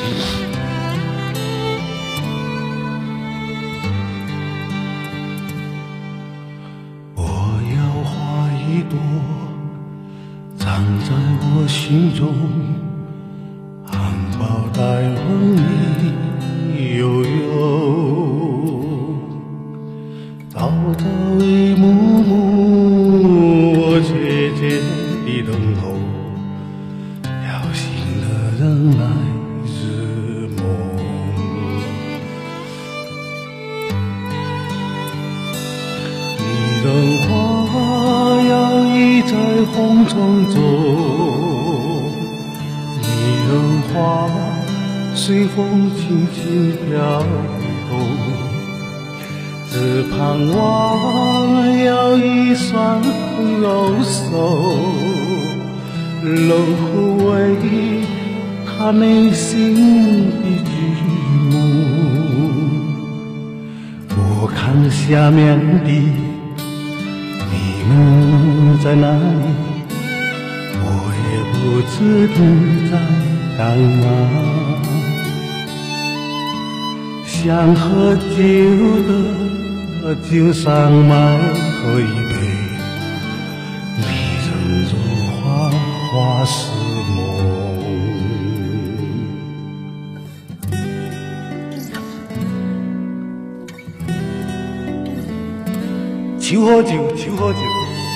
我要花一朵，藏在我心中，含苞待放你悠悠，朝朝一幕幕，我切切地等候，有心的人来日梦。你的花摇曳在红尘中，你的花随风轻轻飘动，只盼望有一双柔手，能抚慰他内心的寂寞。我看下面的你们在哪里，我也不知你在干嘛。想喝酒的酒上买喝一杯，你人如花，花是梦。求喝酒，求喝酒。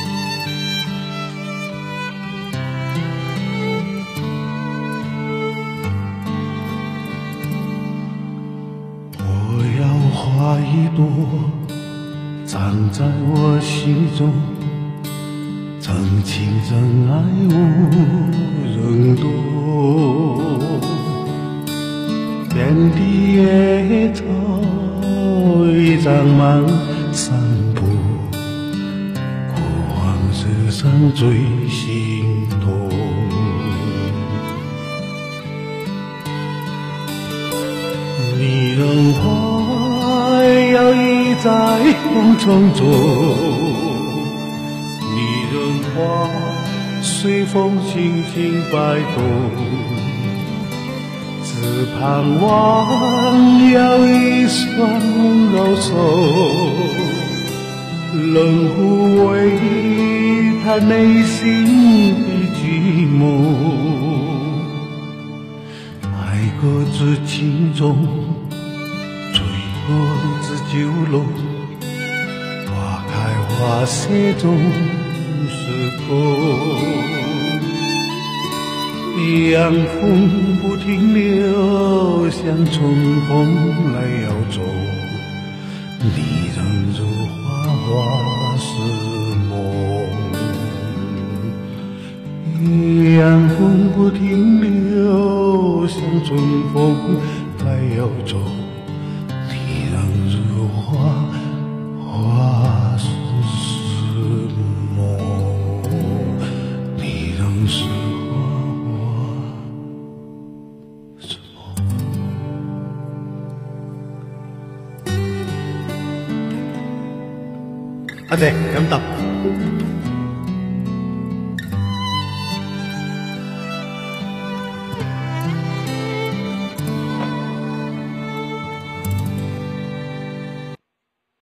我要花一朵，藏在我心中，真情真爱无人懂。遍地野草已长满山坡，过往世上最心痛。你人花摇曳在风尘中，你人花随风轻轻摆动，只盼望有一双柔手，能抚慰他内心的寂寞。爱过知情重，醉过知酒浓，花开花谢总是空。阳风不停留，像春风来摇走，你人如花，花是梦。阳风不停留，像春风来摇走，你人如花，花是梦。你人是阿姐，咁答。